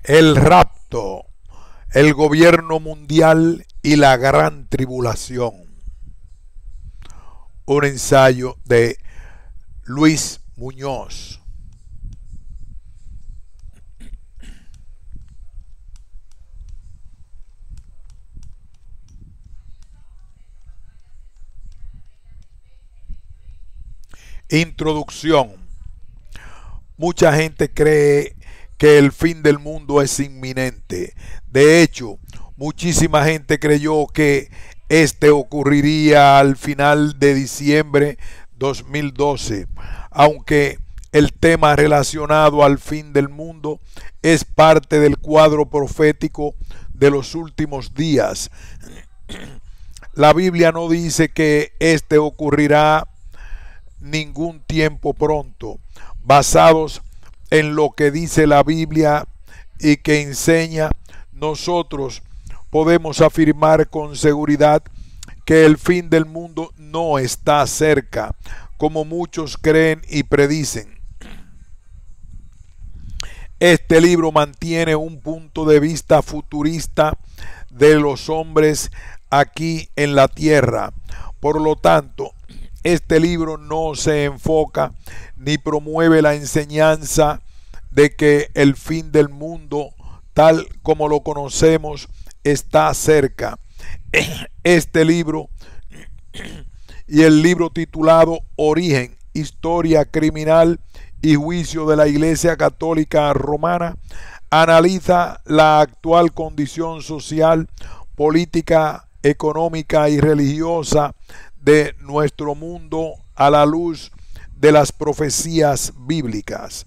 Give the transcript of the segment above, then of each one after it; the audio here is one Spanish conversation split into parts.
El rapto, el gobierno mundial y la gran tribulación. Un ensayo de Luis Muñoz. Introducción. Mucha gente cree que el fin del mundo es inminente. De hecho, muchísima gente creyó que este ocurriría al final de diciembre 2012, aunque el tema relacionado al fin del mundo es parte del cuadro profético de los últimos días. La Biblia no dice que este ocurrirá ningún tiempo pronto, basados en lo que dice la Biblia y que enseña, nosotros podemos afirmar con seguridad que el fin del mundo no está cerca, como muchos creen y predicen. Este libro mantiene un punto de vista futurista de los hombres aquí en la tierra. Por lo tanto, este libro no se enfoca ni promueve la enseñanza de que el fin del mundo, tal como lo conocemos, está cerca. Este libro y el libro titulado Origen, Historia Criminal y Juicio de la Iglesia Católica Romana analiza la actual condición social, política, económica y religiosa de nuestro mundo a la luz de las profecías bíblicas.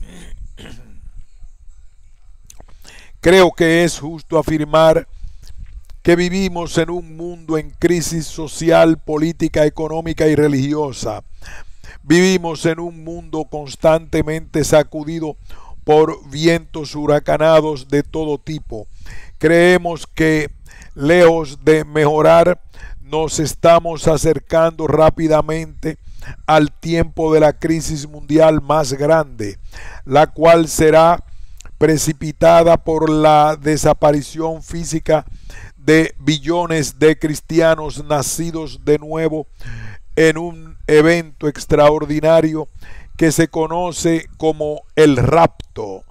Creo que es justo afirmar que vivimos en un mundo en crisis social, política, económica y religiosa. Vivimos en un mundo constantemente sacudido por vientos huracanados de todo tipo. Creemos que, lejos de mejorar, nos estamos acercando rápidamente al tiempo de la crisis mundial más grande, la cual será precipitada por la desaparición física de billones de cristianos nacidos de nuevo en un evento extraordinario que se conoce como el rapto.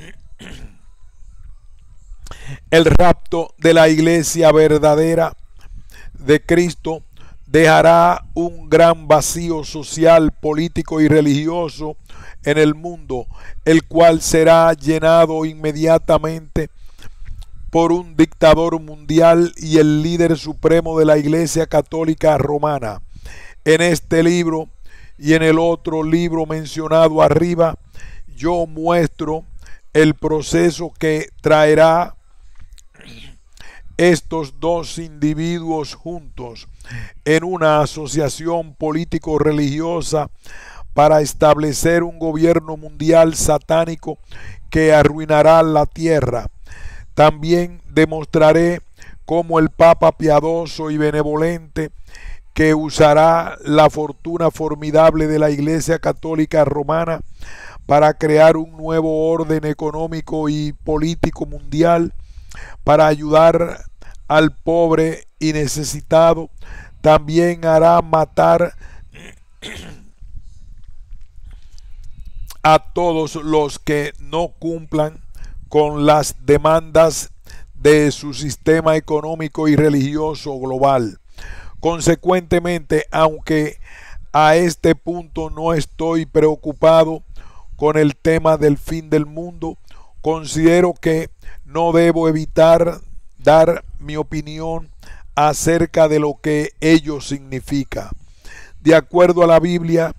El rapto de la iglesia verdadera de Cristo dejará un gran vacío social, político y religioso en el mundo, el cual será llenado inmediatamente por un dictador mundial y el líder supremo de la Iglesia Católica Romana. En este libro y en el otro libro mencionado arriba, yo muestro el proceso que traerá estos dos individuos juntos en una asociación político-religiosa para establecer un gobierno mundial satánico que arruinará la tierra. También demostraré cómo el Papa piadoso y benevolente, que usará la fortuna formidable de la Iglesia Católica Romana para crear un nuevo orden económico y político mundial, para ayudar al pobre y necesitado, también hará matar a todos los que no cumplan con las demandas de su sistema económico y religioso global. Consecuentemente, aunque a este punto no estoy preocupado con el tema del fin del mundo, considero que no debo evitar dar mi opinión acerca de lo que ello significa. De acuerdo a la Biblia,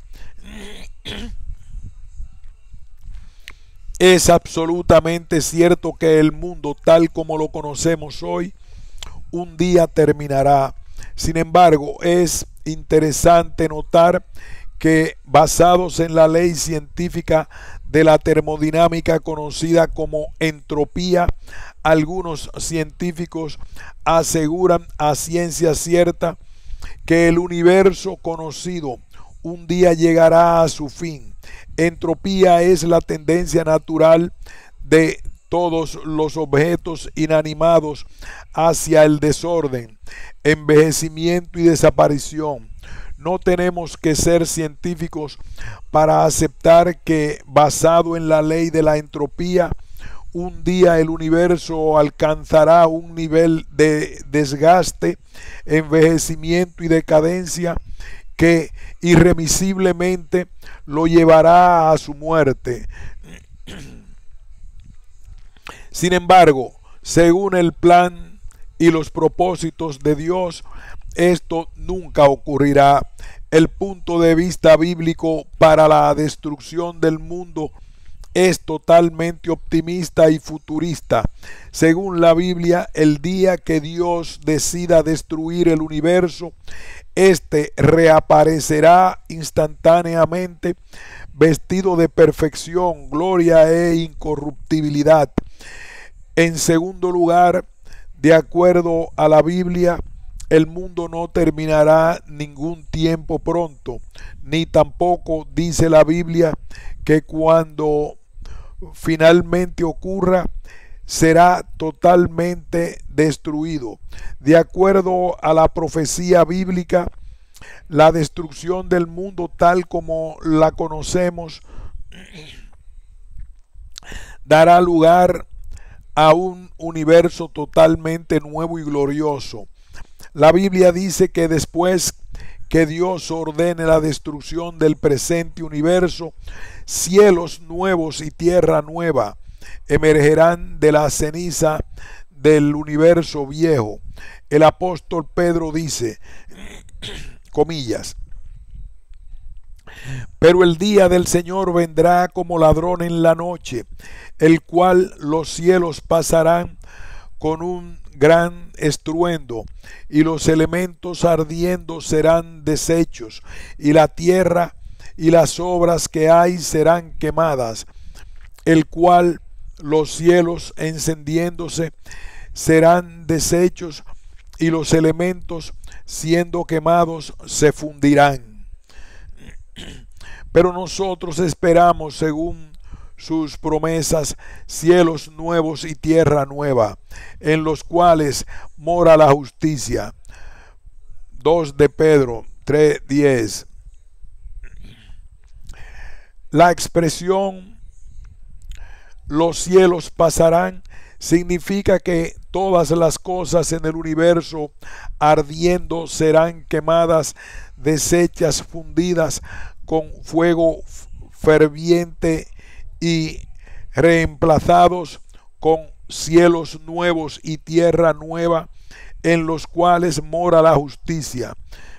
es absolutamente cierto que el mundo tal como lo conocemos hoy un día terminará. Sin embargo, es interesante notar que, basados en la ley científica de la termodinámica conocida como entropía, algunos científicos aseguran a ciencia cierta que el universo conocido un día llegará a su fin. Entropía es la tendencia natural de todos los objetos inanimados hacia el desorden, envejecimiento y desaparición. No tenemos que ser científicos para aceptar que, basado en la ley de la entropía, un día el universo alcanzará un nivel de desgaste, envejecimiento y decadencia que irremisiblemente lo llevará a su muerte. Sin embargo, según el plan y los propósitos de Dios, esto nunca ocurrirá. El punto de vista bíblico para la destrucción del mundo es totalmente optimista y futurista. Según la Biblia, el día que Dios decida destruir el universo, este reaparecerá instantáneamente, vestido de perfección, gloria e incorruptibilidad. En segundo lugar, de acuerdo a la Biblia, el mundo no terminará ningún tiempo pronto, ni tampoco dice la Biblia que cuando finalmente ocurra será totalmente destruido. De acuerdo a la profecía bíblica, la destrucción del mundo tal como la conocemos dará lugar a un universo totalmente nuevo y glorioso. La Biblia dice que después que Dios ordene la destrucción del presente universo, cielos nuevos y tierra nueva emergerán de la ceniza del universo viejo. El apóstol Pedro dice, comillas, pero el día del Señor vendrá como ladrón en la noche, el cual los cielos pasarán con un gran estruendo, y los elementos ardiendo serán deshechos, y la tierra y las obras que hay serán quemadas, el cual los cielos encendiéndose serán deshechos, y los elementos siendo quemados se fundirán. Pero nosotros esperamos, según sus promesas, cielos nuevos y tierra nueva, en los cuales mora la justicia. 2 de Pedro 3:10. La expresión los cielos pasarán significa que todas las cosas en el universo ardiendo serán quemadas, deshechas, fundidas con fuego ferviente y reemplazados con cielos nuevos y tierra nueva en los cuales mora la justicia.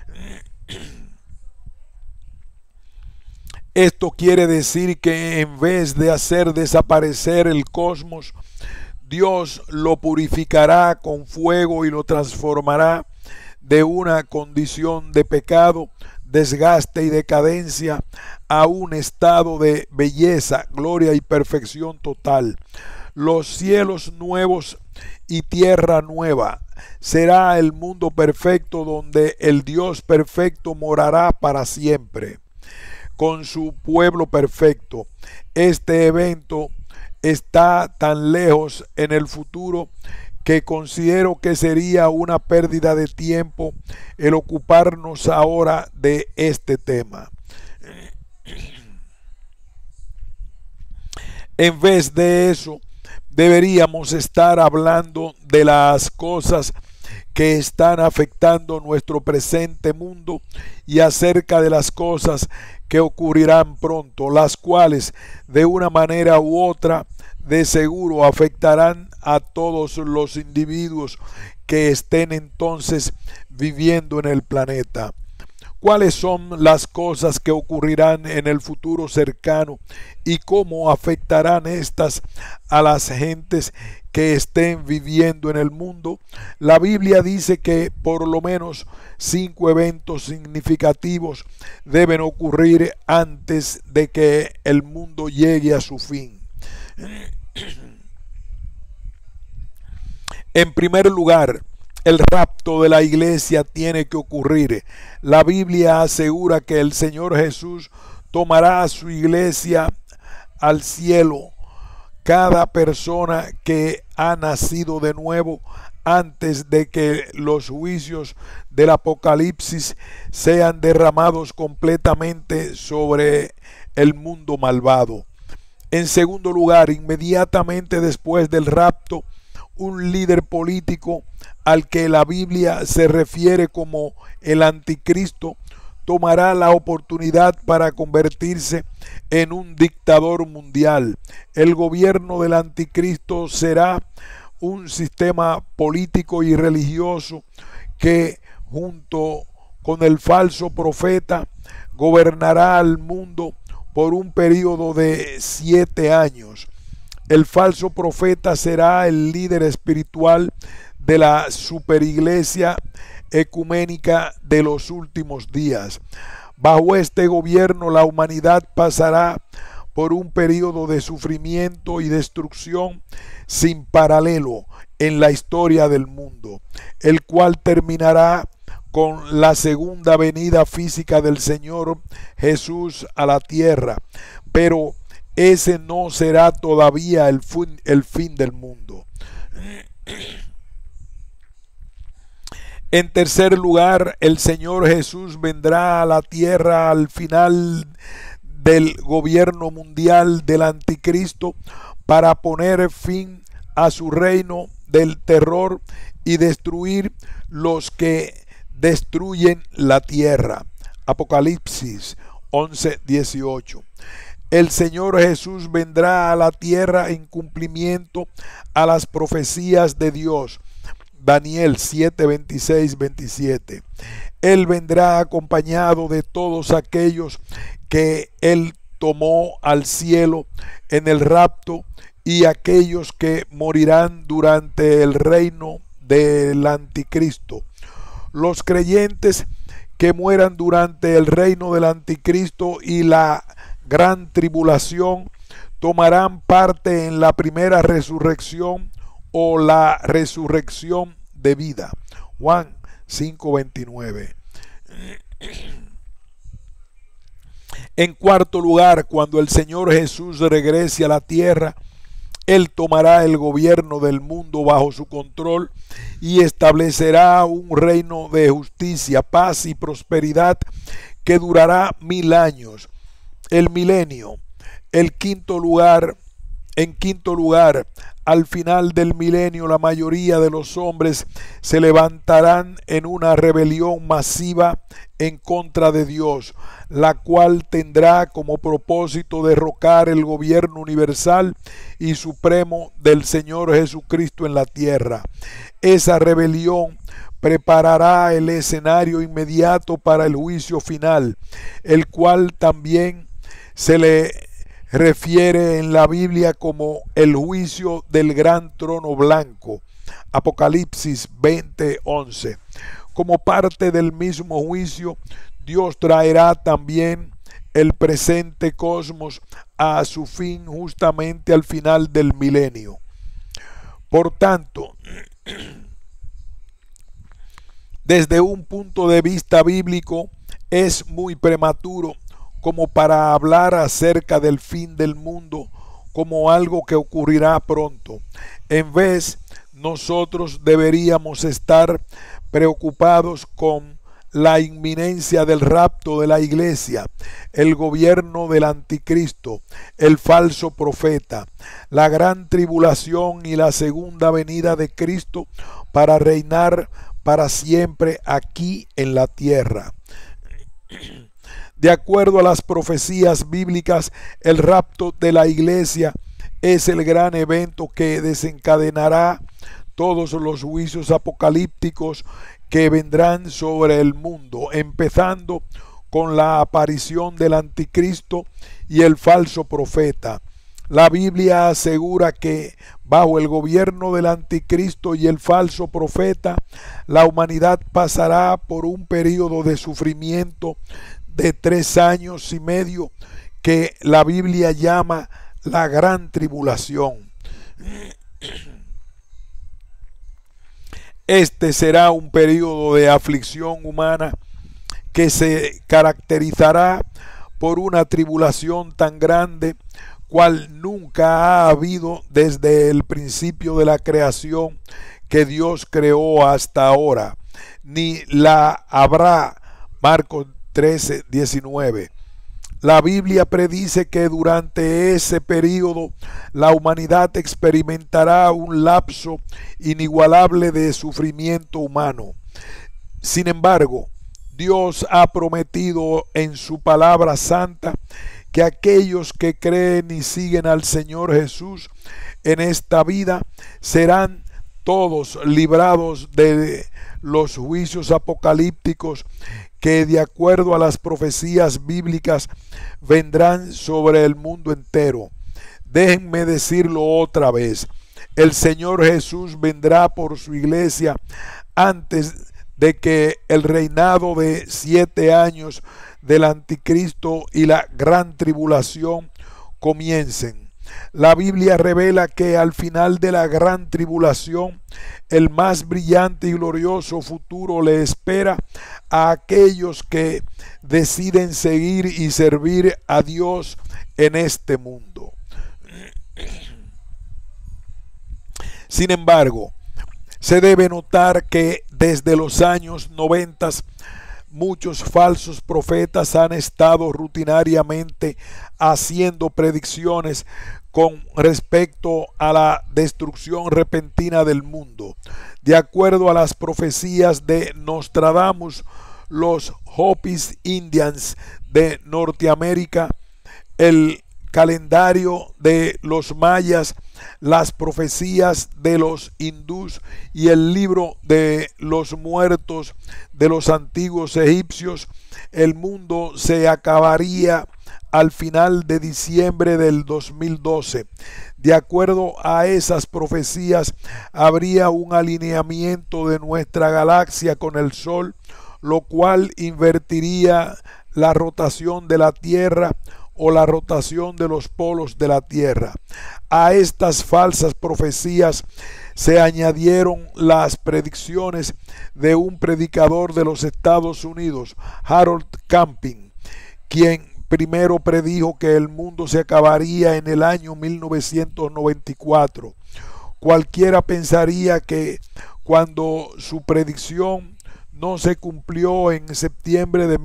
Esto quiere decir que en vez de hacer desaparecer el cosmos, Dios lo purificará con fuego y lo transformará de una condición de pecado, desgaste y decadencia a un estado de belleza, gloria y perfección total. Los cielos nuevos y tierra nueva será el mundo perfecto donde el Dios perfecto morará para siempre con su pueblo perfecto. Este evento está tan lejos en el futuro que considero que sería una pérdida de tiempo el ocuparnos ahora de este tema. En vez de eso, deberíamos estar hablando de las cosas que están afectando nuestro presente mundo y acerca de las cosas que ocurrirán pronto, las cuales de una manera u otra de seguro afectarán a todos los individuos que estén entonces viviendo en el planeta. ¿Cuáles son las cosas que ocurrirán en el futuro cercano y cómo afectarán estas a las gentes que estén viviendo en el mundo? La Biblia dice que por lo menos 5 eventos significativos deben ocurrir antes de que el mundo llegue a su fin. En primer lugar, el rapto de la iglesia tiene que ocurrir. La Biblia asegura que el Señor Jesús tomará a su iglesia al cielo cada persona que ha nacido de nuevo antes de que los juicios del Apocalipsis sean derramados completamente sobre el mundo malvado. En segundo lugar, inmediatamente después del rapto, un líder político al que la Biblia se refiere como el anticristo tomará la oportunidad para convertirse en un dictador mundial. El gobierno del anticristo será un sistema político y religioso que, junto con el falso profeta, gobernará al mundo por un periodo de 7 años. El falso profeta será el líder espiritual de la superiglesia ecuménica de los últimos días. Bajo este gobierno, la humanidad pasará por un periodo de sufrimiento y destrucción sin paralelo en la historia del mundo, el cual terminará con la segunda venida física del Señor Jesús a la tierra. Pero ese no será todavía el fin del mundo. En tercer lugar, el Señor Jesús vendrá a la tierra al final del gobierno mundial del anticristo para poner fin a su reino del terror y destruir los que destruyen la tierra. Apocalipsis 11:18. El Señor Jesús vendrá a la tierra en cumplimiento a las profecías de Dios. Daniel 7:26-27. Él vendrá acompañado de todos aquellos que Él tomó al cielo en el rapto y aquellos que morirán durante el reino del anticristo. Los creyentes que mueran durante el reino del anticristo y la gran tribulación tomarán parte en la primera resurrección o la resurrección de vida. Juan 5:29. En cuarto lugar, cuando el Señor Jesús regrese a la tierra, Él tomará el gobierno del mundo bajo su control y establecerá un reino de justicia, paz y prosperidad que durará 1000 años. El milenio. En quinto lugar, al final del milenio, la mayoría de los hombres se levantarán en una rebelión masiva en contra de Dios, la cual tendrá como propósito derrocar el gobierno universal y supremo del Señor Jesucristo en la tierra. Esa rebelión preparará el escenario inmediato para el juicio final, el cual también se le refiere en la Biblia como el juicio del gran trono blanco. Apocalipsis 20:11. Como parte del mismo juicio, Dios traerá también el presente cosmos a su fin justamente al final del milenio. Por tanto, desde un punto de vista bíblico, es muy prematuro como para hablar acerca del fin del mundo como algo que ocurrirá pronto. En vez, nosotros deberíamos estar preocupados con la inminencia del rapto de la iglesia, el gobierno del anticristo, el falso profeta, la gran tribulación y la segunda venida de Cristo para reinar para siempre aquí en la tierra. De acuerdo a las profecías bíblicas, el rapto de la iglesia es el gran evento que desencadenará todos los juicios apocalípticos que vendrán sobre el mundo, empezando con la aparición del anticristo y el falso profeta. La Biblia asegura que bajo el gobierno del anticristo y el falso profeta, la humanidad pasará por un periodo de sufrimiento de 3 años y medio que la Biblia llama la gran tribulación. Este será un periodo de aflicción humana que se caracterizará por una tribulación tan grande cual nunca ha habido desde el principio de la creación que Dios creó hasta ahora, ni la habrá. Marcos 13:19. La Biblia predice que durante ese periodo la humanidad experimentará un lapso inigualable de sufrimiento humano. Sin embargo, Dios ha prometido en su palabra santa que aquellos que creen y siguen al Señor Jesús en esta vida serán todos librados de los juicios apocalípticos que, de acuerdo a las profecías bíblicas, vendrán sobre el mundo entero. Déjenme decirlo otra vez: el Señor Jesús vendrá por su iglesia antes de que el reinado de 7 años del anticristo y la gran tribulación comiencen. La Biblia revela que al final de la gran tribulación, el más brillante y glorioso futuro le espera a aquellos que deciden seguir y servir a Dios en este mundo. Sin embargo, se debe notar que desde los años 90 muchos falsos profetas han estado rutinariamente haciendo predicciones con respecto a la destrucción repentina del mundo. De acuerdo a las profecías de Nostradamus, los Hopis Indians de Norteamérica, el calendario de los mayas, las profecías de los hindús y el libro de los muertos de los antiguos egipcios, el mundo se acabaría al final de diciembre del 2012. De acuerdo a esas profecías, habría un alineamiento de nuestra galaxia con el Sol, lo cual invertiría la rotación de la Tierra o la rotación de los polos de la Tierra. A estas falsas profecías se añadieron las predicciones de un predicador de los Estados Unidos, Harold Camping, quien primero predijo que el mundo se acabaría en el año 1994. Cualquiera pensaría que cuando su predicción no se cumplió en septiembre de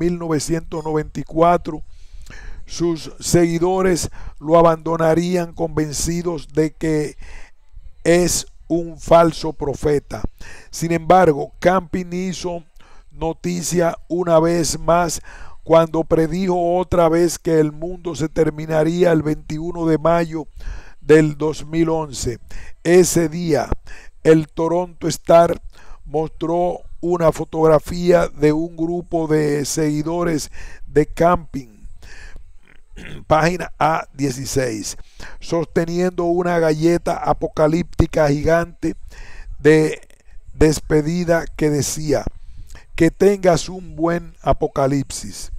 1994, sus seguidores lo abandonarían convencidos de que es un falso profeta. Sin embargo, Camping hizo noticia una vez más cuando predijo otra vez que el mundo se terminaría el 21 de mayo del 2011. Ese día, el Toronto Star mostró una fotografía de un grupo de seguidores de Camping, página A16, sosteniendo una galleta apocalíptica gigante de despedida que decía: que tengas un buen apocalipsis.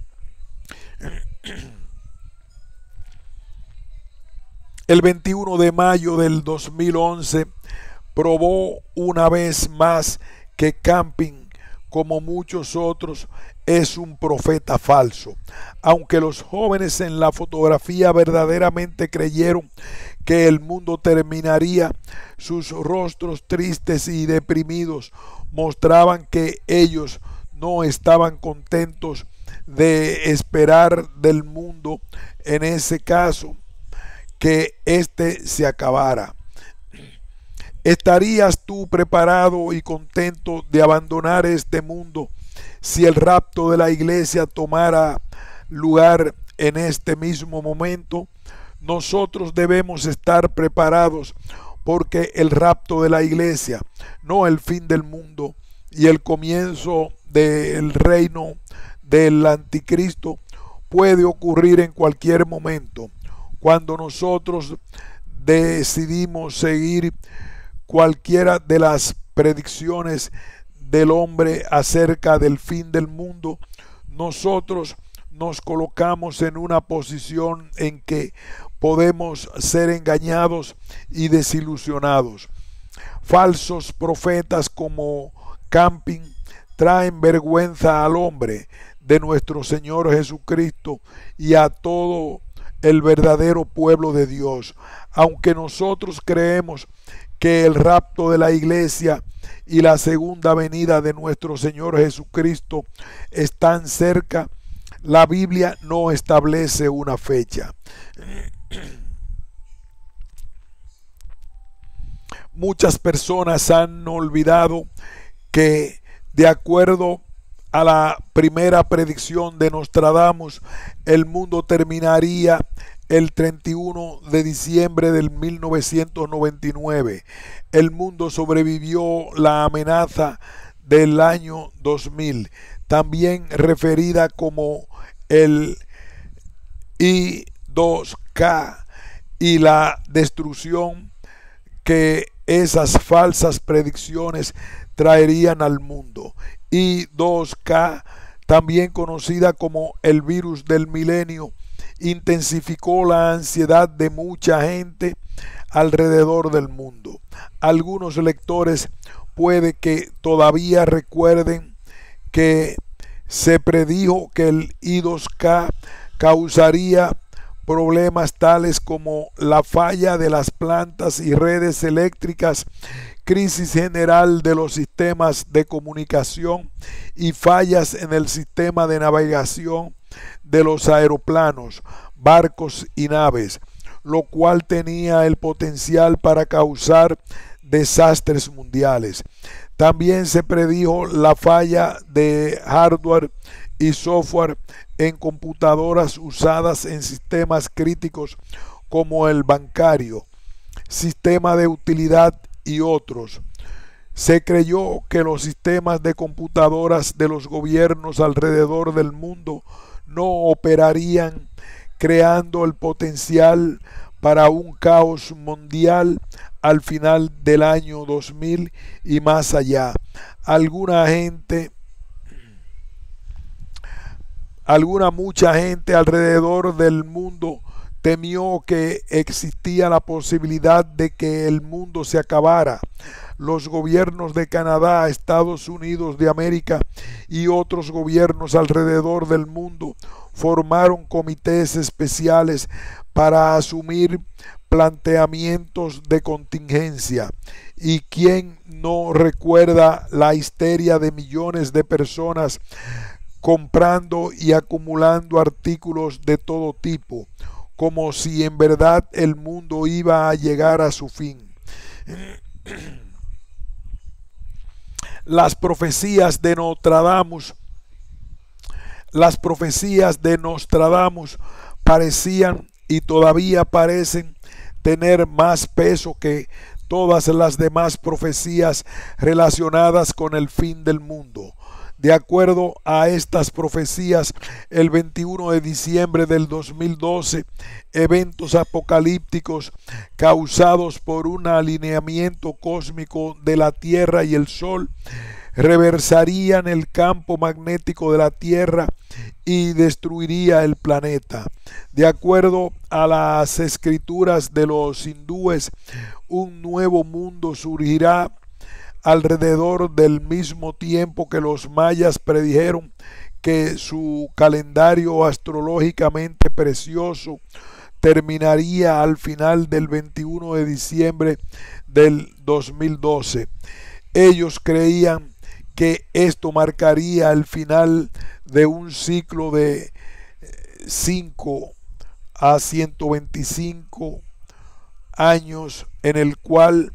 El 21 de mayo del 2011 probó una vez más que Camping, como muchos otros, es un profeta falso. Aunque los jóvenes en la fotografía verdaderamente creyeron que el mundo terminaría, sus rostros tristes y deprimidos mostraban que ellos no estaban contentos de esperar del mundo, en ese caso, que éste se acabara. ¿Estarías tú preparado y contento de abandonar este mundo si el rapto de la iglesia tomara lugar en este mismo momento? Nosotros debemos estar preparados, porque el rapto de la iglesia, no el fin del mundo y el comienzo del reino del anticristo, puede ocurrir en cualquier momento. Cuando nosotros decidimos seguir cualquiera de las predicciones del hombre acerca del fin del mundo, nosotros nos colocamos en una posición en que podemos ser engañados y desilusionados. Falsos profetas como Camping traen vergüenza al hombre de nuestro Señor Jesucristo y a todo el verdadero pueblo de Dios. Aunque nosotros creemos que el rapto de la iglesia y la segunda venida de nuestro Señor Jesucristo están cerca, la Biblia no establece una fecha. Muchas personas han olvidado que, de acuerdo a la primera predicción de Nostradamus, el mundo terminaría el 31 de diciembre del 1999. El mundo sobrevivió la amenaza del año 2000, también referida como el I2K, y la destrucción que esas falsas predicciones traerían al mundo. I2K, también conocida como el virus del milenio, intensificó la ansiedad de mucha gente alrededor del mundo. Algunos lectores puede que todavía recuerden que se predijo que el I2K causaría problemas tales como la falla de las plantas y redes eléctricas, crisis general de los sistemas de comunicación y fallas en el sistema de navegación de los aeroplanos, barcos y naves, lo cual tenía el potencial para causar desastres mundiales. También se predijo la falla de hardware y software en computadoras usadas en sistemas críticos como el bancario, sistema de utilidad y otros. Se creyó que los sistemas de computadoras de los gobiernos alrededor del mundo no operarían, creando el potencial para un caos mundial al final del año 2000 y más allá. Mucha gente alrededor del mundo temió que existía la posibilidad de que el mundo se acabara. Los gobiernos de Canadá, Estados Unidos de América y otros gobiernos alrededor del mundo formaron comités especiales para asumir planteamientos de contingencia. ¿Y quién no recuerda la histeria de millones de personas comprando y acumulando artículos de todo tipo, como si en verdad el mundo iba a llegar a su fin? Las profecías de Nostradamus parecían y todavía parecen tener más peso que todas las demás profecías relacionadas con el fin del mundo. De acuerdo a estas profecías, el 21 de diciembre del 2012, eventos apocalípticos causados por un alineamiento cósmico de la Tierra y el Sol reversarían el campo magnético de la Tierra y destruiría el planeta. De acuerdo a las escrituras de los hindúes, un nuevo mundo surgirá alrededor del mismo tiempo que los mayas predijeron que su calendario astrológicamente precioso terminaría al final del 21 de diciembre del 2012. Ellos creían que esto marcaría el final de un ciclo de 5 a 125 años en el cual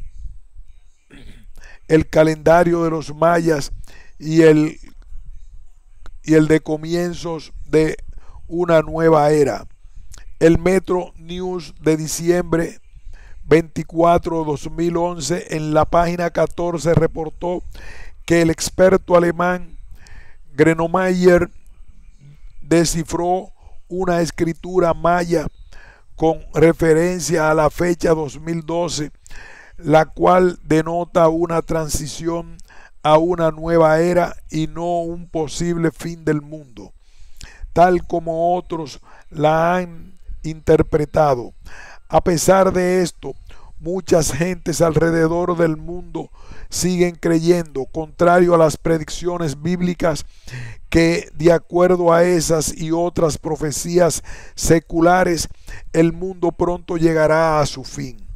el calendario de los mayas y el de comienzos de una nueva era. El Metro News de diciembre 24 de 2011 en la página 14 reportó que el experto alemán Grenomeyer descifró una escritura maya con referencia a la fecha 2012, la cual denota una transición a una nueva era y no un posible fin del mundo, tal como otros la han interpretado. A pesar de esto, muchas gentes alrededor del mundo siguen creyendo, contrario a las predicciones bíblicas, que de acuerdo a esas y otras profecías seculares, el mundo pronto llegará a su fin.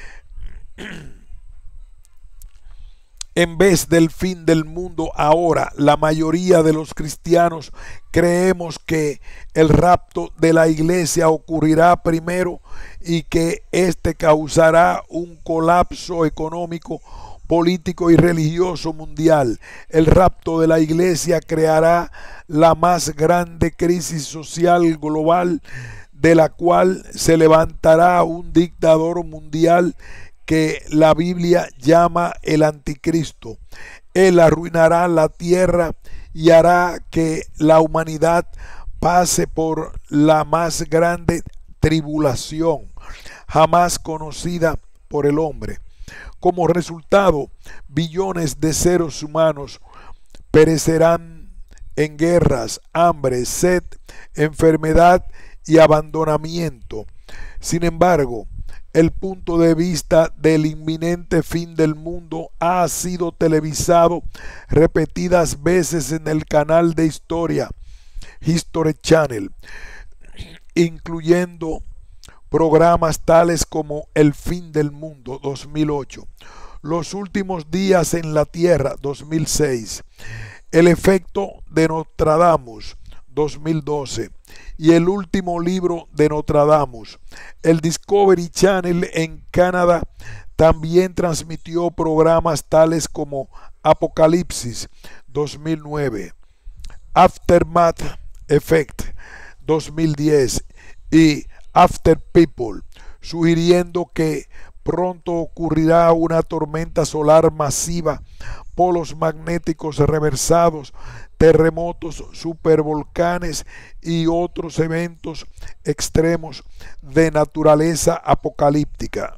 En vez del fin del mundo ahora, la mayoría de los cristianos creemos que el rapto de la iglesia ocurrirá primero y que éste causará un colapso económico, político y religioso mundial. El rapto de la iglesia creará la más grande crisis social global, de la cual se levantará un dictador mundial que la Biblia llama el anticristo. Él arruinará la tierra y hará que la humanidad pase por la más grande tribulación jamás conocida por el hombre. Como resultado, billones de seres humanos perecerán en guerras, hambre, sed, enfermedad y abandonamiento. Sin embargo, el punto de vista del inminente fin del mundo ha sido televisado repetidas veces en el canal de historia History Channel, incluyendo programas tales como El fin del mundo 2008, Los últimos días en la tierra 2006, El efecto de Nostradamus 2012 y El último libro de Nostradamus. El Discovery Channel en Canadá también transmitió programas tales como Apocalipsis 2009, Aftermath Effect 2010 y After People, sugiriendo que pronto ocurrirá una tormenta solar masiva, polos magnéticos reversados, terremotos, supervolcanes y otros eventos extremos de naturaleza apocalíptica.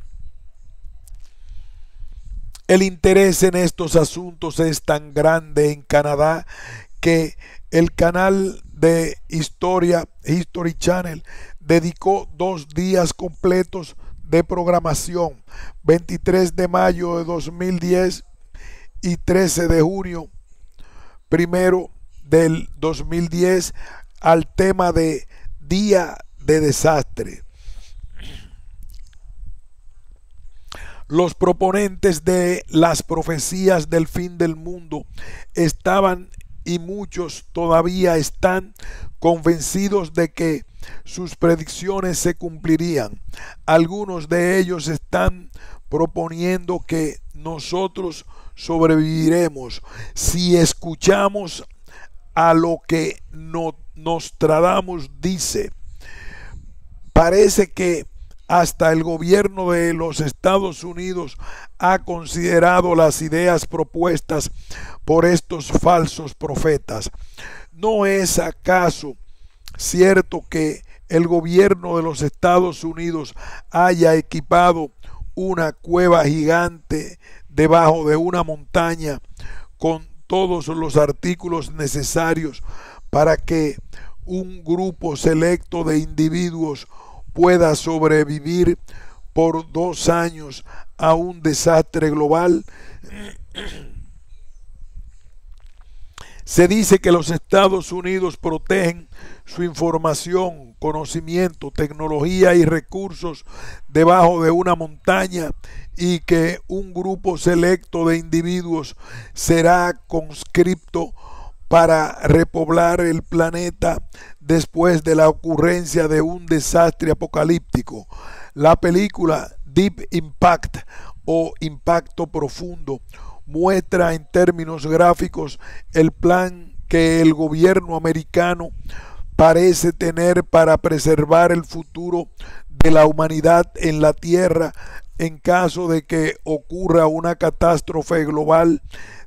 El interés en estos asuntos es tan grande en Canadá que el canal de historia History Channel dedicó 2 días completos de programación, 23 de mayo de 2010 y 13 de junio primero del 2010, al tema de Día de Desastre. Los proponentes de las profecías del fin del mundo estaban, y muchos todavía están, convencidos de que sus predicciones se cumplirían. Algunos de ellos están proponiendo que nosotros sobreviviremos si escuchamos a lo que Nostradamus dice. Parece que hasta el gobierno de los Estados Unidos ha considerado las ideas propuestas por estos falsos profetas. ¿No es acaso cierto que el gobierno de los Estados Unidos haya equipado una cueva gigante debajo de una montaña con todos los artículos necesarios para que un grupo selecto de individuos pueda sobrevivir por 2 años a un desastre global? Se dice que los Estados Unidos protegen su información, conocimiento, tecnología y recursos debajo de una montaña y que un grupo selecto de individuos será conscripto para repoblar el planeta después de la ocurrencia de un desastre apocalíptico. La película Deep Impact o Impacto Profundo muestra en términos gráficos el plan que el gobierno americano parece tener para preservar el futuro de la humanidad en la Tierra en caso de que ocurra una catástrofe global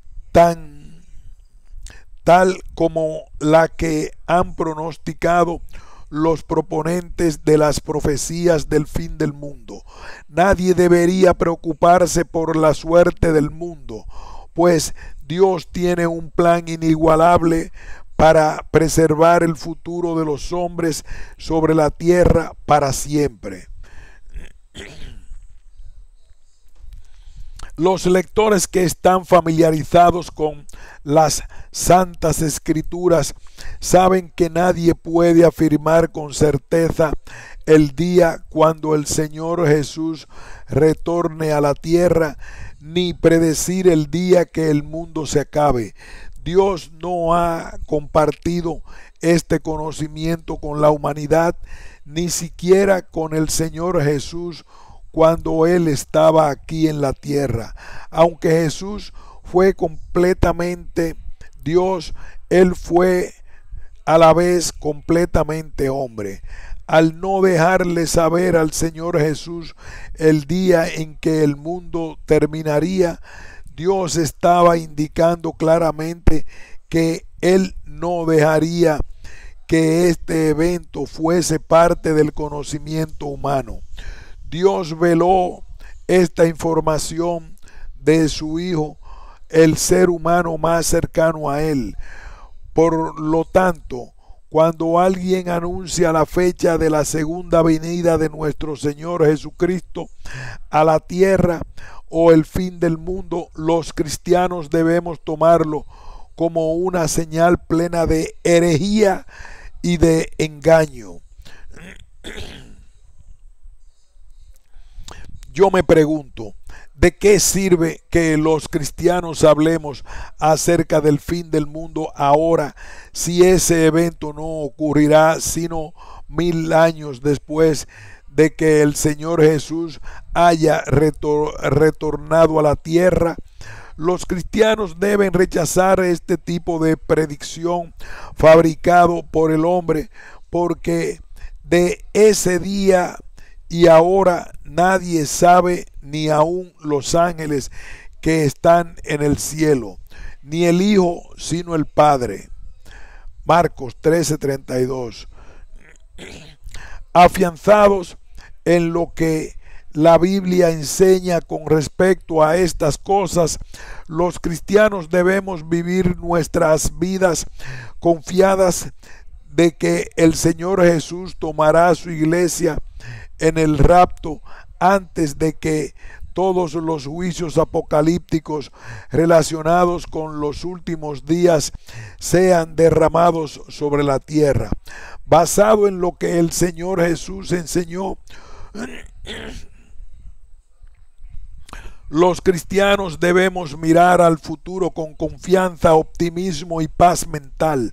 tal como la que han pronosticado los proponentes de las profecías del fin del mundo. Nadie debería preocuparse por la suerte del mundo, pues Dios tiene un plan inigualable para preservar el futuro de los hombres sobre la tierra para siempre. Los lectores que están familiarizados con las Santas Escrituras saben que nadie puede afirmar con certeza el día cuando el Señor Jesús retorne a la tierra, ni predecir el día que el mundo se acabe. Dios no ha compartido este conocimiento con la humanidad, ni siquiera con el Señor Jesús cuando Él estaba aquí en la tierra. Aunque Jesús fue completamente Dios, Él fue a la vez completamente hombre. Al no dejarle saber al Señor Jesús el día en que el mundo terminaría, Dios estaba indicando claramente que Él no dejaría que este evento fuese parte del conocimiento humano. Dios veló esta información de su Hijo, el ser humano más cercano a Él. Por lo tanto, cuando alguien anuncia la fecha de la segunda venida de nuestro Señor Jesucristo a la tierra o el fin del mundo, los cristianos debemos tomarlo como una señal plena de herejía y de engaño. Yo me pregunto, ¿de qué sirve que los cristianos hablemos acerca del fin del mundo ahora si ese evento no ocurrirá sino 1000 años después de que el Señor Jesús haya retornado a la tierra? Los cristianos deben rechazar este tipo de predicción fabricado por el hombre, porque de ese día y ahora nadie sabe, ni aun los ángeles que están en el cielo, ni el Hijo, sino el Padre. Marcos 13:32. Afianzados en lo que la Biblia enseña con respecto a estas cosas, los cristianos debemos vivir nuestras vidas confiadas de que el Señor Jesús tomará a su iglesia en el rapto antes de que todos los juicios apocalípticos relacionados con los últimos días sean derramados sobre la tierra. Basado en lo que el Señor Jesús enseñó, los cristianos debemos mirar al futuro con confianza, optimismo y paz mental.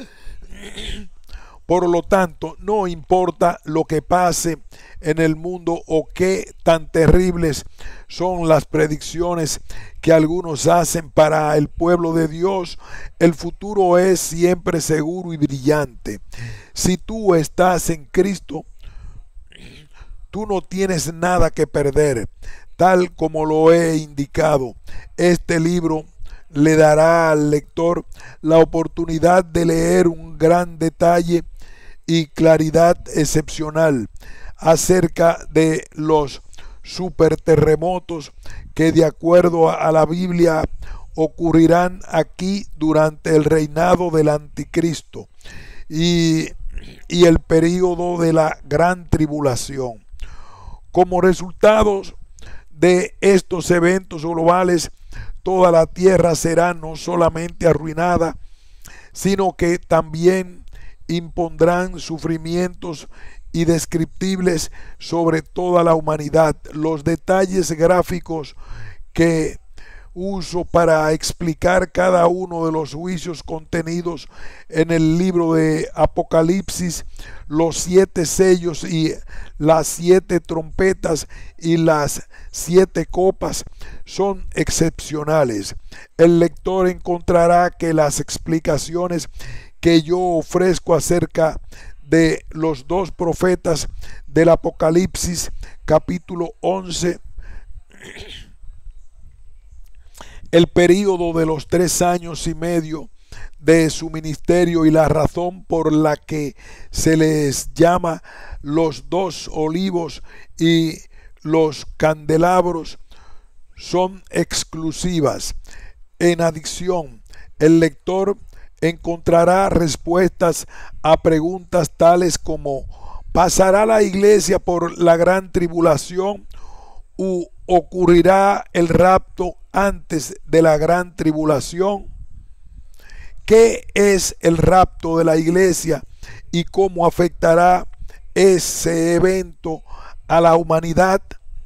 Por lo tanto, no importa lo que pase en el mundo o qué tan terribles son las predicciones que algunos hacen para el pueblo de Dios, el futuro es siempre seguro y brillante. Si tú estás en Cristo, tú no tienes nada que perder. Tal como lo he indicado, este libro le dará al lector la oportunidad de leer un gran detalle y claridad excepcional acerca de los superterremotos que, de acuerdo a la Biblia, ocurrirán aquí durante el reinado del anticristo y el período de la gran tribulación. Como resultados de estos eventos globales, toda la tierra será no solamente arruinada, sino que también impondrán sufrimientos indescriptibles sobre toda la humanidad. Los detalles gráficos que uso para explicar cada uno de los juicios contenidos en el libro de Apocalipsis, los 7 sellos y las 7 trompetas y las 7 copas, son excepcionales. El lector encontrará que las explicaciones que yo ofrezco acerca de los 2 profetas del Apocalipsis, capítulo 11, el período de los 3 años y medio de su ministerio y la razón por la que se les llama los 2 olivos y los candelabros, son exclusivas. En adición, el lector encontrará respuestas a preguntas tales como: ¿pasará la iglesia por la gran tribulación u ¿Ocurrirá el rapto antes de la gran tribulación? ¿Qué es el rapto de la iglesia y cómo afectará ese evento a la humanidad?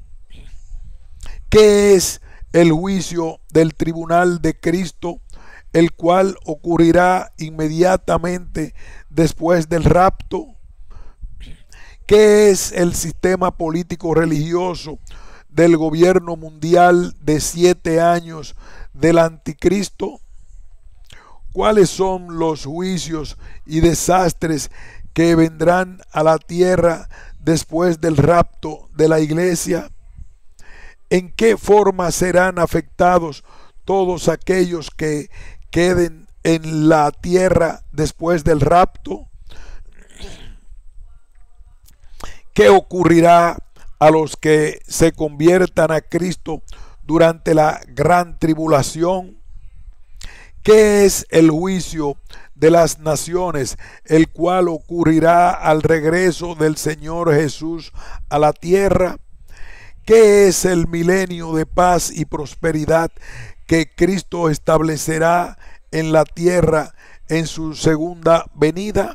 ¿Qué es el juicio del tribunal de Cristo, el cual ocurrirá inmediatamente después del rapto? ¿Qué es el sistema político religioso del gobierno mundial de 7 años del anticristo? ¿Cuáles son los juicios y desastres que vendrán a la tierra después del rapto de la iglesia? ¿En qué forma serán afectados todos aquellos que queden en la tierra después del rapto? ¿Qué ocurrirá a los que se conviertan a Cristo durante la gran tribulación? ¿Qué es el juicio de las naciones, el cual ocurrirá al regreso del Señor Jesús a la tierra? ¿Qué es el milenio de paz y prosperidad que Cristo establecerá en la tierra en su segunda venida?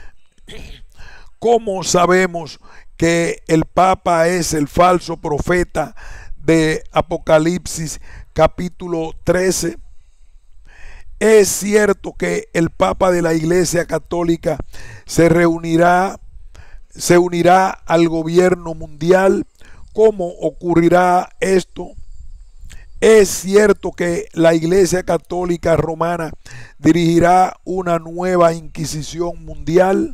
¿Cómo sabemos que el Papa es el falso profeta de Apocalipsis capítulo 13? Es cierto que el Papa de la Iglesia Católica se unirá al gobierno mundial. ¿Cómo ocurrirá esto? Es cierto que la Iglesia Católica Romana dirigirá una nueva Inquisición mundial.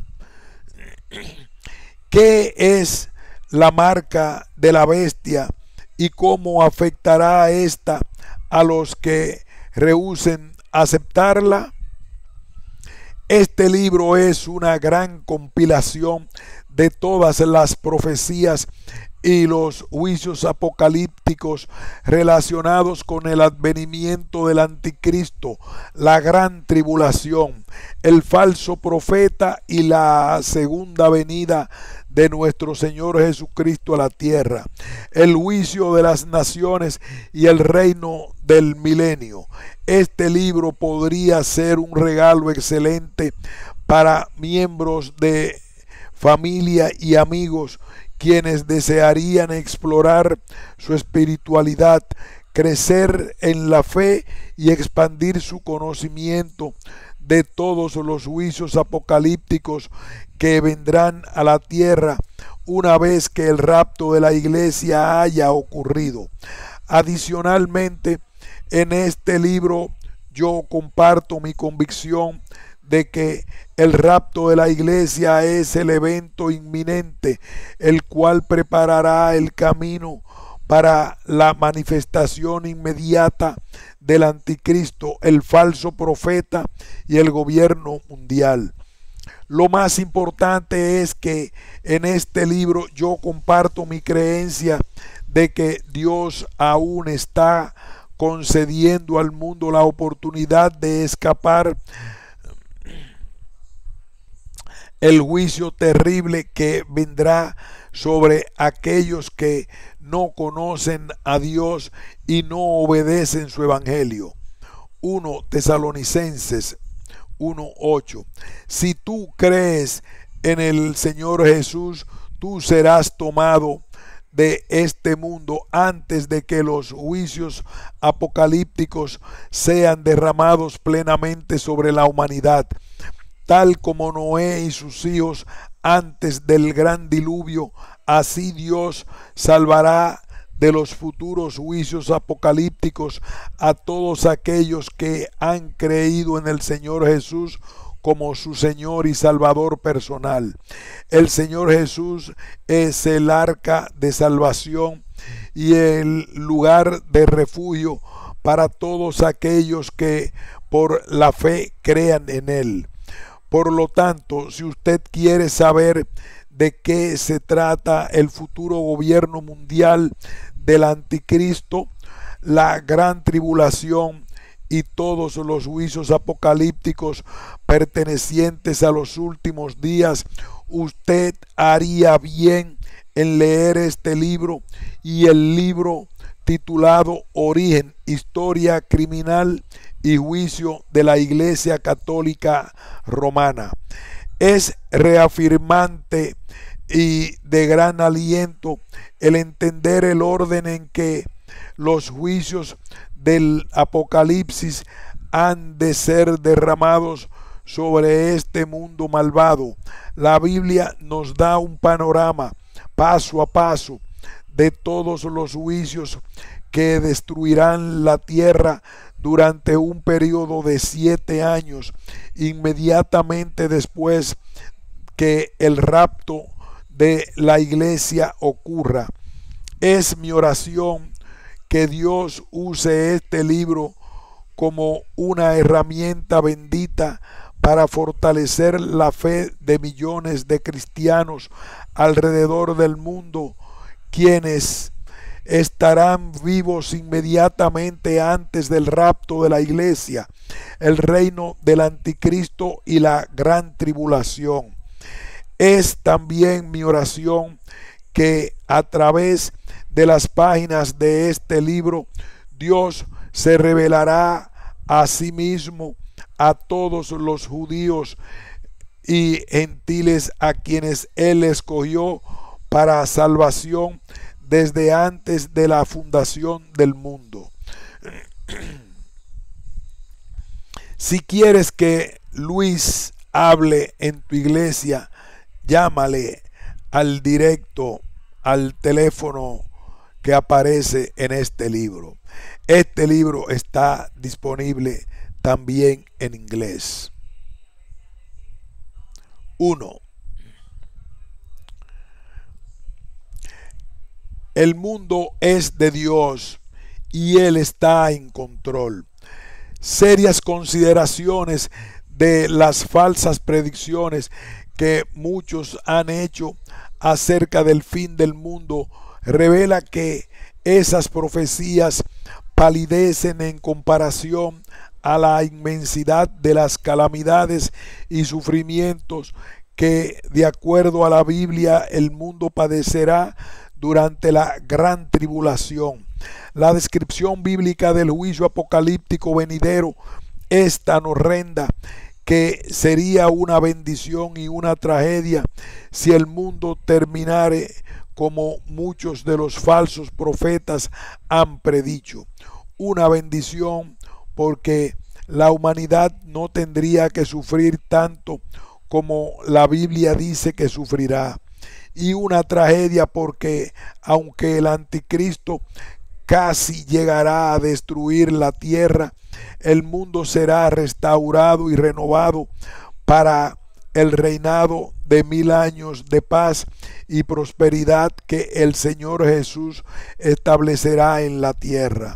¿Qué es la marca de la bestia y cómo afectará esta a los que rehúsen aceptarla? Este libro es una gran compilación de todas las profecías y los juicios apocalípticos relacionados con el advenimiento del anticristo, la gran tribulación, el falso profeta y la segunda venida de nuestro Señor Jesucristo a la tierra, el juicio de las naciones y el reino del milenio. Este libro podría ser un regalo excelente para miembros de familia y amigos quienes desearían explorar su espiritualidad, crecer en la fe y expandir su conocimiento de todos los juicios apocalípticos que vendrán a la tierra una vez que el rapto de la iglesia haya ocurrido. Adicionalmente, en este libro yo comparto mi convicción de que el rapto de la iglesia es el evento inminente, el cual preparará el camino para la manifestación inmediata del anticristo, el falso profeta y el gobierno mundial. Lo más importante es que en este libro yo comparto mi creencia de que Dios aún está concediendo al mundo la oportunidad de escapar el juicio terrible que vendrá sobre aquellos que no conocen a Dios y no obedecen su evangelio. 1 Tesalonicenses 1:8. Si tú crees en el Señor Jesús, tú serás tomado de este mundo antes de que los juicios apocalípticos sean derramados plenamente sobre la humanidad. Tal como Noé y sus hijos antes del gran diluvio, así Dios salvará de los futuros juicios apocalípticos a todos aquellos que han creído en el Señor Jesús como su Señor y Salvador personal. El Señor Jesús es el arca de salvación y el lugar de refugio para todos aquellos que por la fe crean en Él. Por lo tanto, si usted quiere saber de qué se trata el futuro gobierno mundial del anticristo, la gran tribulación y todos los juicios apocalípticos pertenecientes a los últimos días, usted haría bien en leer este libro y el libro titulado Origen, Historia Criminal y Juicio de la Iglesia Católica Romana. Es reafirmante y de gran aliento el entender el orden en que los juicios del Apocalipsis han de ser derramados sobre este mundo malvado. La Biblia nos da un panorama paso a paso de todos los juicios que destruirán la tierra durante un periodo de 7 años, inmediatamente después que el rapto de la iglesia ocurra. Es mi oración que Dios use este libro como una herramienta bendita para fortalecer la fe de millones de cristianos alrededor del mundo, quienes estarán vivos inmediatamente antes del rapto de la iglesia, el reino del anticristo y la gran tribulación. Es también mi oración que a través de las páginas de este libro Dios se revelará a sí mismo a todos los judíos y gentiles a quienes Él escogió para salvación desde antes de la fundación del mundo. Si quieres que Luis hable en tu iglesia, llámale al directo, al teléfono que aparece en este libro. Este libro está disponible también en inglés. 1. El mundo es de Dios y Él está en control. Serias consideraciones de las falsas predicciones que muchos han hecho acerca del fin del mundo revela que esas profecías palidecen en comparación a la inmensidad de las calamidades y sufrimientos que, de acuerdo a la Biblia, el mundo padecerá durante la gran tribulación. La descripción bíblica del juicio apocalíptico venidero es tan horrenda que sería una bendición y una tragedia si el mundo terminare como muchos de los falsos profetas han predicho. Una bendición porque la humanidad no tendría que sufrir tanto como la Biblia dice que sufrirá. Y una tragedia porque aunque el anticristo casi llegará a destruir la tierra, el mundo será restaurado y renovado para el reinado de 1000 años de paz y prosperidad que el Señor Jesús establecerá en la tierra.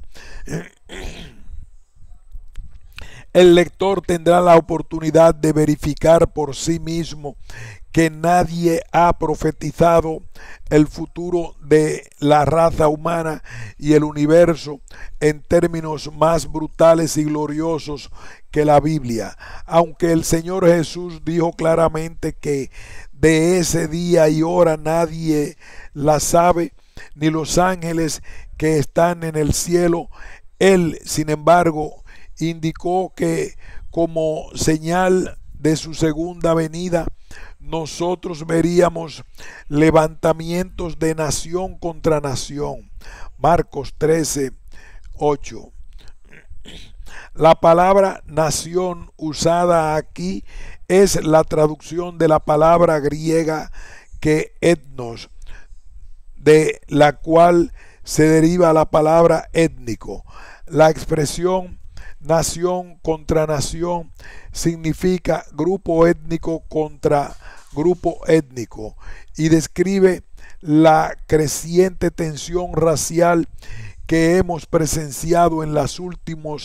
El lector tendrá la oportunidad de verificar por sí mismo que nadie ha profetizado el futuro de la raza humana y el universo en términos más brutales y gloriosos que la Biblia, aunque el Señor Jesús dijo claramente que de ese día y hora nadie la sabe, ni los ángeles que están en el cielo. Él, sin embargo, indicó que como señal de su segunda venida, nosotros veríamos levantamientos de nación contra nación. Marcos 13:8. La palabra nación usada aquí es la traducción de la palabra griega que etnos, de la cual se deriva la palabra étnico. La expresión nación contra nación significa grupo étnico contra grupo étnico y describe la creciente tensión racial que hemos presenciado en las últimas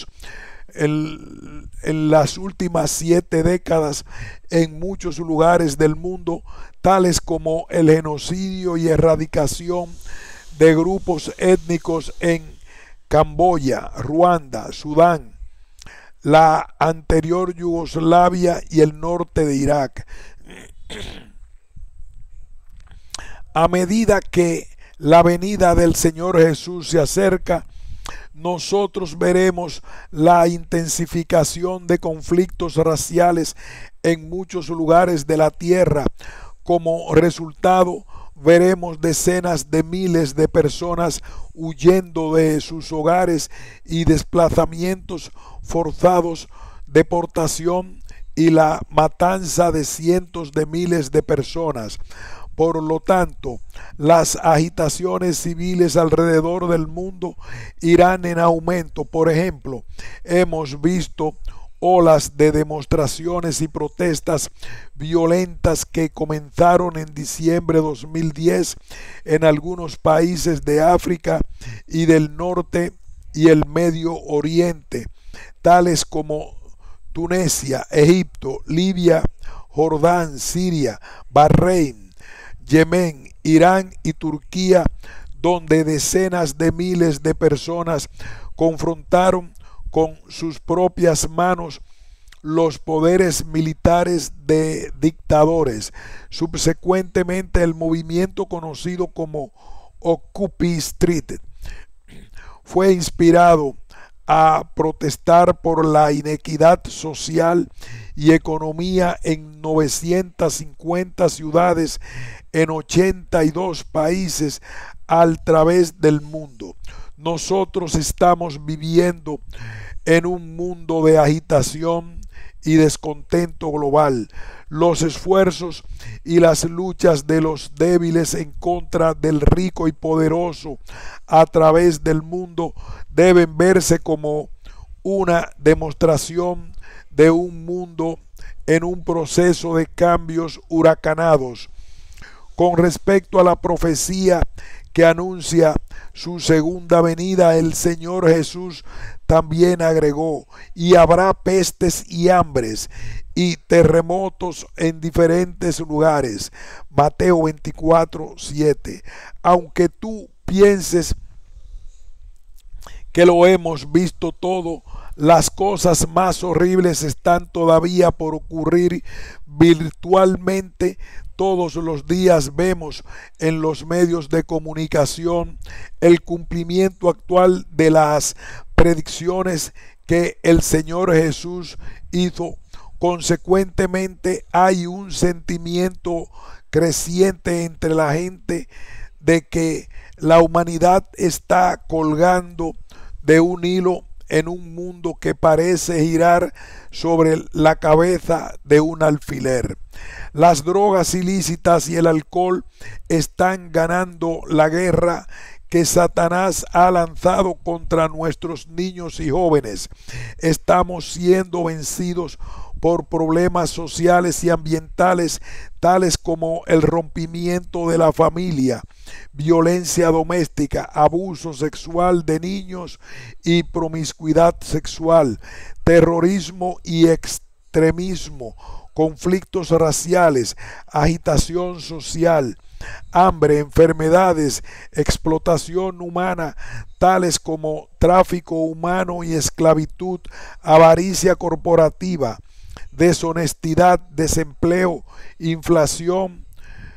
7 décadas en muchos lugares del mundo, tales como el genocidio y erradicación de grupos étnicos en Camboya, Ruanda, Sudán, la anterior Yugoslavia y el norte de Irak. A medida que la venida del Señor Jesús se acerca, nosotros veremos la intensificación de conflictos raciales en muchos lugares de la tierra. Como resultado, veremos decenas de miles de personas huyendo de sus hogares y desplazamientos forzados, deportación y la matanza de cientos de miles de personas. Por lo tanto, las agitaciones civiles alrededor del mundo irán en aumento. Por ejemplo, hemos visto olas de demostraciones y protestas violentas que comenzaron en diciembre de 2010 en algunos países de África y del norte y el Medio Oriente, tales como Tunisia, Egipto, Libia, Jordán, Siria, Bahrein, Yemen, Irán y Turquía, donde decenas de miles de personas confrontaron con sus propias manos los poderes militares de dictadores. Subsecuentemente, el movimiento conocido como Occupy Street fue inspirado a protestar por la inequidad social y economía en 950 ciudades en 82 países a través del mundo. Nosotros estamos viviendo en un mundo de agitación y descontento global. Los esfuerzos y las luchas de los débiles en contra del rico y poderoso a través del mundo deben verse como una demostración de un mundo en un proceso de cambios huracanados. Con respecto a la profecía que anuncia su segunda venida, el Señor Jesús también agregó: y habrá pestes y hambres y terremotos en diferentes lugares. Mateo 24:7. Aunque tú pienses que lo hemos visto todo, las cosas más horribles están todavía por ocurrir. Virtualmente todos los días vemos en los medios de comunicación el cumplimiento actual de las predicciones que el Señor Jesús hizo. Consecuentemente, hay un sentimiento creciente entre la gente de que la humanidad está colgando de un hilo en un mundo que parece girar sobre la cabeza de un alfiler. Las drogas ilícitas y el alcohol están ganando la guerra que Satanás ha lanzado contra nuestros niños y jóvenes. Estamos siendo vencidos por problemas sociales y ambientales tales como el rompimiento de la familia, violencia doméstica, abuso sexual de niños y promiscuidad sexual, terrorismo y extremismo, conflictos raciales, agitación social, hambre, enfermedades, explotación humana, tales como tráfico humano y esclavitud, avaricia corporativa, deshonestidad, desempleo, inflación,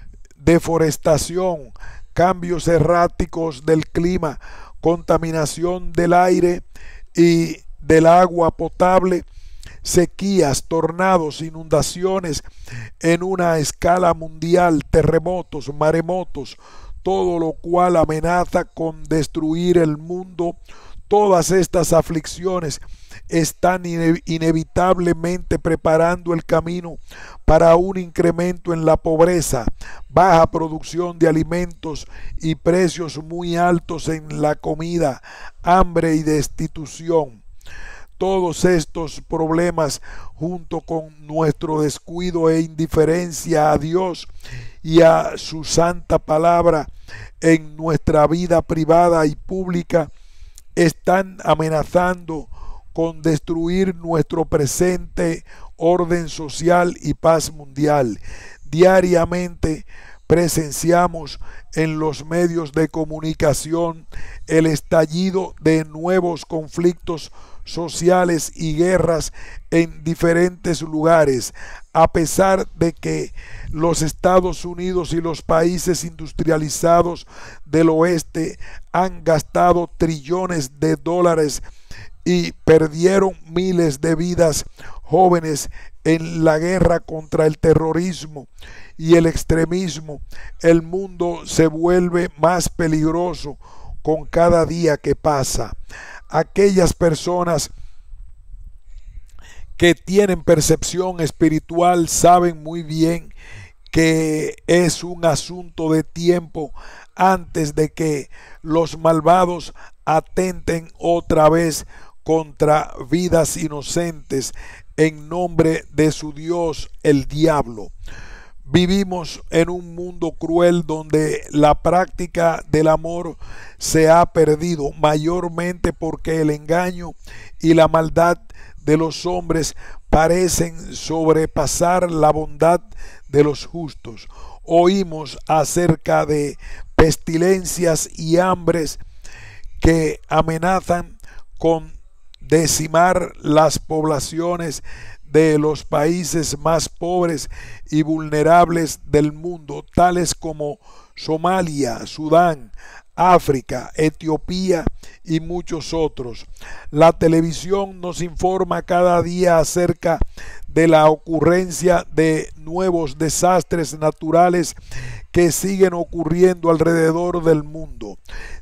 deforestación, cambios erráticos del clima, contaminación del aire y del agua potable, sequías, tornados, inundaciones en una escala mundial, terremotos, maremotos, todo lo cual amenaza con destruir el mundo. Todas estas aflicciones están inevitablemente preparando el camino para un incremento en la pobreza, baja producción de alimentos y precios muy altos en la comida, hambre y destitución. Todos estos problemas, junto con nuestro descuido e indiferencia a Dios y a su santa palabra en nuestra vida privada y pública, están amenazando con destruir nuestro presente orden social y paz mundial. Diariamente presenciamos en los medios de comunicación el estallido de nuevos conflictos sociales y guerras en diferentes lugares, a pesar de que los Estados Unidos y los países industrializados del oeste han gastado trillones de dólares y perdieron miles de vidas jóvenes en la guerra contra el terrorismo y el extremismo. El mundo se vuelve más peligroso con cada día que pasa. Aquellas personas que tienen percepción espiritual saben muy bien que es un asunto de tiempo antes de que los malvados atenten otra vez contra vidas inocentes en nombre de su Dios, el diablo. Vivimos en un mundo cruel donde la práctica del amor se ha perdido, mayormente porque el engaño y la maldad de los hombres parecen sobrepasar la bondad de los justos. Oímos acerca de pestilencias y hambres que amenazan con decimar las poblaciones de los países más pobres y vulnerables del mundo, tales como Somalia, Sudán, África, Etiopía y muchos otros. La televisión nos informa cada día acerca de la ocurrencia de nuevos desastres naturales que siguen ocurriendo alrededor del mundo.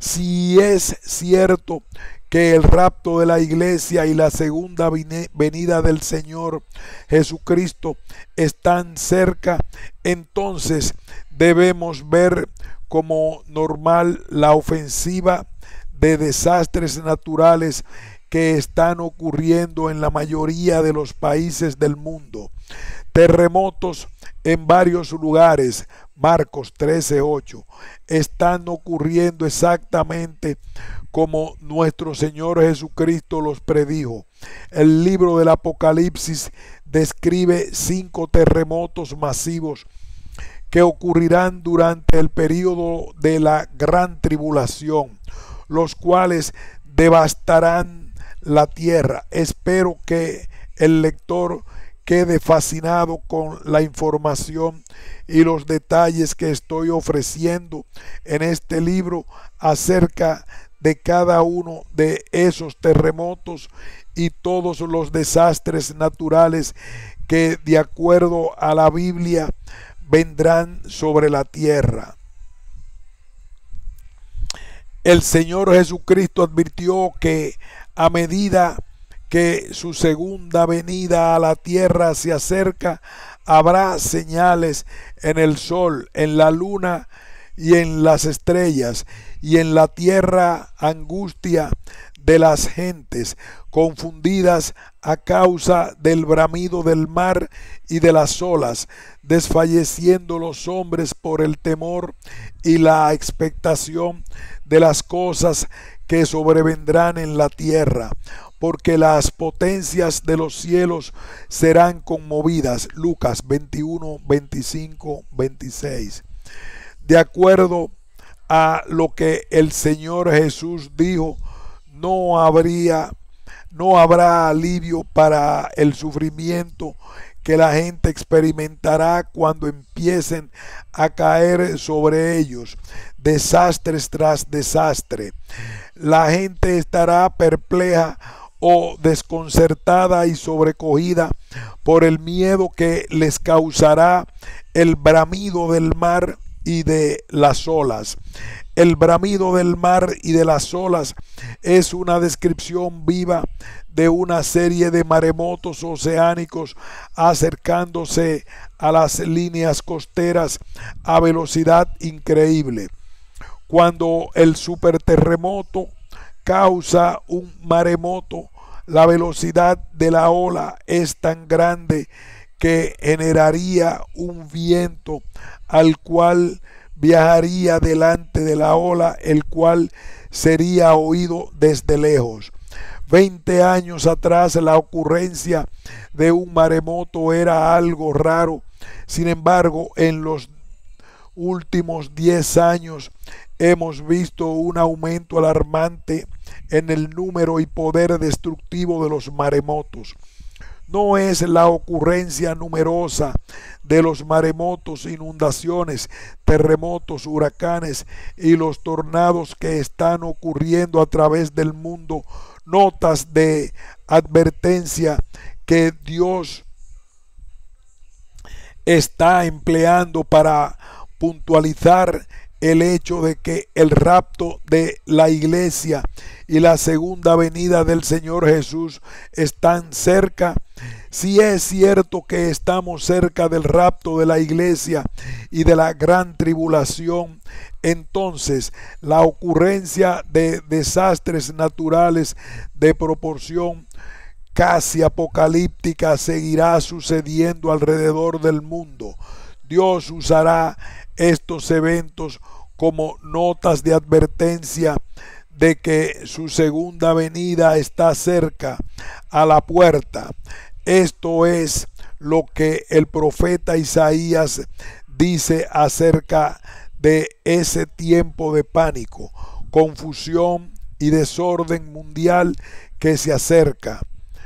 Si es cierto que el rapto de la iglesia y la segunda venida del Señor Jesucristo están cerca, entonces debemos ver como normal la ofensiva de desastres naturales que están ocurriendo en la mayoría de los países del mundo. Terremotos en varios lugares, Marcos 13:8, están ocurriendo exactamente como nuestro Señor Jesucristo los predijo. El libro del Apocalipsis describe 5 terremotos masivos que ocurrirán durante el período de la gran tribulación, los cuales devastarán la tierra. Espero que el lector quede fascinado con la información y los detalles que estoy ofreciendo en este libro acerca de cada uno de esos terremotos y todos los desastres naturales que, de acuerdo a la Biblia, vendrán sobre la tierra. El Señor Jesucristo advirtió que a medida que su segunda venida a la tierra se acerca, habrá señales en el sol, en la luna y en las estrellas, y en la tierra angustia de las gentes, confundidas a causa del bramido del mar y de las olas, desfalleciendo los hombres por el temor y la expectación de las cosas que sobrevendrán en la tierra, porque las potencias de los cielos serán conmovidas. Lucas 21, 25, 26. De acuerdo a lo que el Señor Jesús dijo, no habrá alivio para el sufrimiento que la gente experimentará cuando empiecen a caer sobre ellos desastres tras desastre. La gente estará perpleja o desconcertada y sobrecogida por el miedo que les causará el bramido del mar y de las olas. El bramido del mar y de las olas es una descripción viva de una serie de maremotos oceánicos acercándose a las líneas costeras a velocidad increíble. Cuando el superterremoto causa un maremoto, la velocidad de la ola es tan grande que generaría un viento al cual viajaría delante de la ola, el cual sería oído desde lejos. 20 años atrás la ocurrencia de un maremoto era algo raro. Sin embargo, en los últimos 10 años hemos visto un aumento alarmante en el número y poder destructivo de los maremotos. No es la ocurrencia numerosa de los maremotos, inundaciones, terremotos, huracanes y los tornados que están ocurriendo a través del mundo, notas de advertencia que Dios está empleando para puntualizar el hecho de que el rapto de la iglesia y la segunda venida del Señor Jesús están cerca. Si es cierto que estamos cerca del rapto de la iglesia y de la gran tribulación, entonces la ocurrencia de desastres naturales de proporción casi apocalíptica seguirá sucediendo alrededor del mundo. Dios usará estos eventos como notas de advertencia de que su segunda venida está cerca, a la puerta. Esto es lo que el profeta Isaías dice acerca de ese tiempo de pánico, confusión y desorden mundial que se acerca.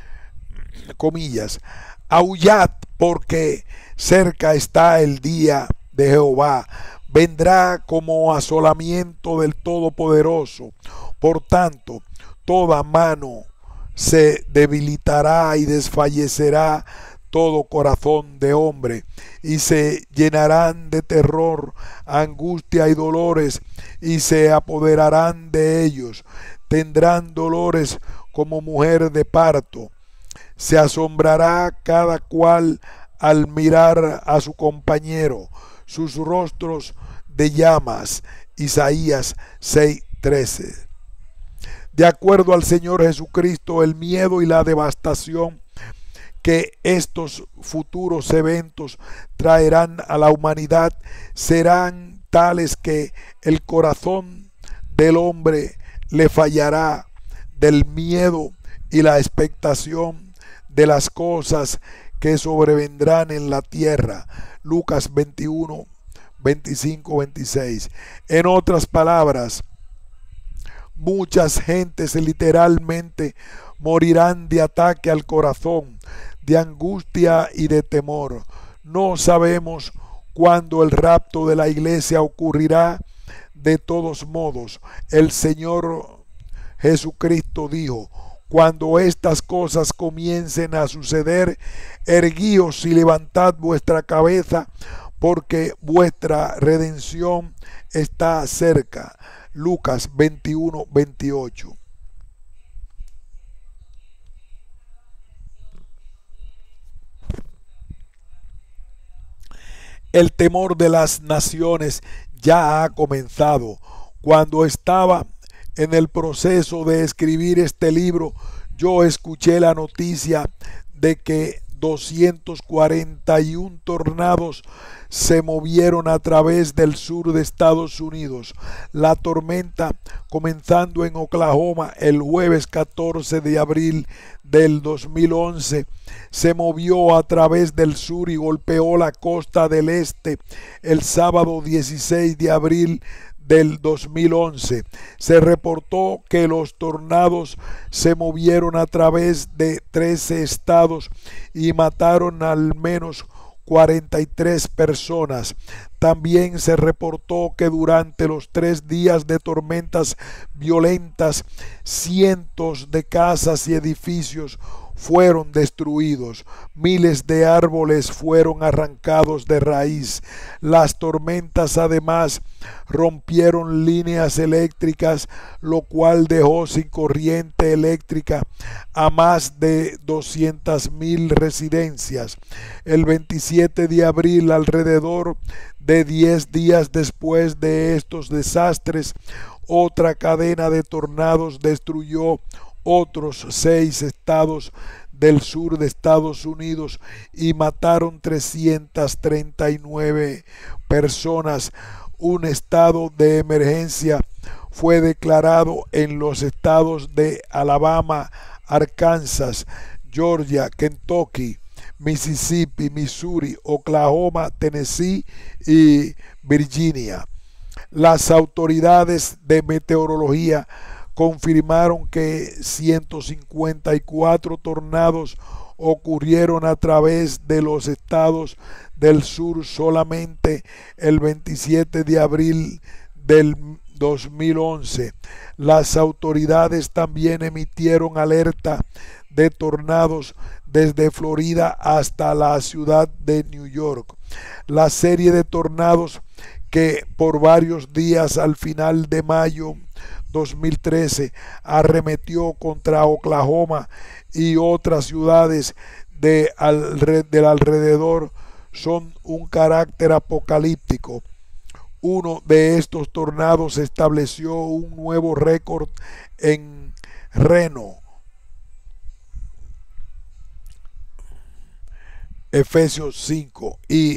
Comillas, aullad porque cerca está el día de Jehová, vendrá como asolamiento del Todopoderoso. Por tanto, toda mano se debilitará y desfallecerá todo corazón de hombre, y se llenarán de terror, angustia y dolores, y se apoderarán de ellos. Tendrán dolores como mujer de parto. Se asombrará cada cual al mirar a su compañero, sus rostros de llamas. Isaías 6:13. De acuerdo al Señor Jesucristo, el miedo y la devastación que estos futuros eventos traerán a la humanidad serán tales que el corazón del hombre le fallará del miedo y la expectación de las cosas que sobrevendrán en la tierra. Lucas 21, 25, 26. En otras palabras, muchas gentes literalmente morirán de ataque al corazón, de angustia y de temor. No sabemos cuándo el rapto de la iglesia ocurrirá. De todos modos, el Señor Jesucristo dijo: cuando estas cosas comiencen a suceder, erguíos y levantad vuestra cabeza, porque vuestra redención está cerca. Lucas 21, 28. El temor de las naciones ya ha comenzado. Cuando estaba en el proceso de escribir este libro, yo escuché la noticia de que 241 tornados se movieron a través del sur de Estados Unidos. La tormenta, comenzando en Oklahoma el jueves 14 de abril del 2011, se movió a través del sur y golpeó la costa del este el sábado 16 de abril del 2011. Se reportó que los tornados se movieron a través de 13 estados y mataron al menos 43 personas. También se reportó que durante los 3 días de tormentas violentas, cientos de casas y edificios fueron destruidos, miles de árboles fueron arrancados de raíz. Las tormentas además rompieron líneas eléctricas, lo cual dejó sin corriente eléctrica a más de 200,000 residencias. El 27 de abril, alrededor de 10 días después de estos desastres, otra cadena de tornados destruyó otros 6 estados del sur de Estados Unidos y mataron 339 personas. Un estado de emergencia fue declarado en los estados de Alabama, Arkansas, Georgia, Kentucky, Mississippi, Missouri, Oklahoma, Tennessee y Virginia. Las autoridades de meteorología confirmaron que 154 tornados ocurrieron a través de los estados del sur solamente el 27 de abril del 2011. Las autoridades también emitieron alerta de tornados desde Florida hasta la ciudad de New York. La serie de tornados que por varios días al final de mayo 2013 arremetió contra Oklahoma y otras ciudades del alrededor son un carácter apocalíptico. Uno de estos tornados estableció un nuevo récord en Reno, Efesios 5, y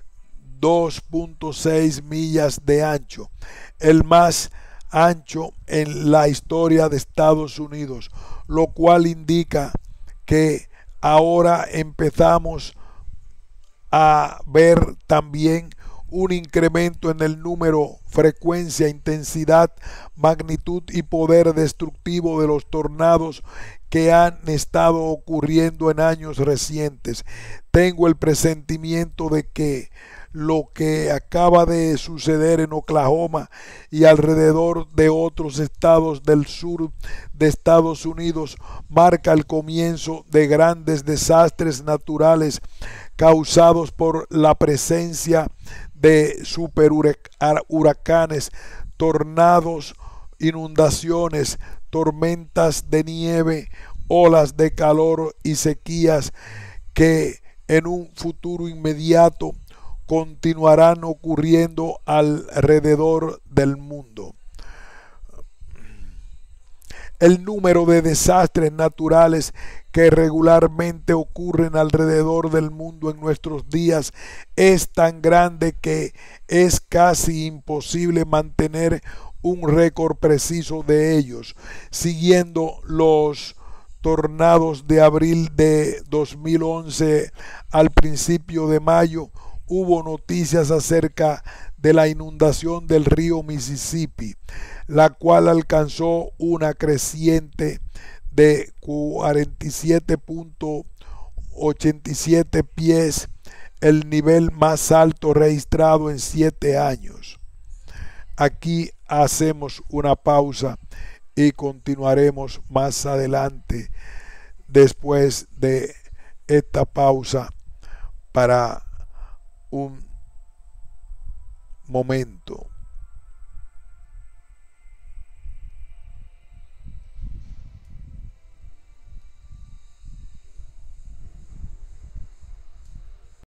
2.6 millas de ancho, el más ancho en la historia de Estados Unidos, lo cual indica que ahora empezamos a ver también un incremento en el número, frecuencia, intensidad, magnitud y poder destructivo de los tornados que han estado ocurriendo en años recientes. Tengo el presentimiento de que lo que acaba de suceder en Oklahoma y alrededor de otros estados del sur de Estados Unidos marca el comienzo de grandes desastres naturales causados por la presencia de superhuracanes, tornados, inundaciones, tormentas de nieve, olas de calor y sequías que en un futuro inmediato continuarán ocurriendo alrededor del mundo. El número de desastres naturales que regularmente ocurren alrededor del mundo en nuestros días es tan grande que es casi imposible mantener un récord preciso de ellos. Siguiendo los tornados de abril de 2011 al principio de mayo, hubo noticias acerca de la inundación del río Mississippi, la cual alcanzó una creciente de 47.87 pies, el nivel más alto registrado en 7 años. Aquí hacemos una pausa y continuaremos más adelante después de esta pausa para un momento.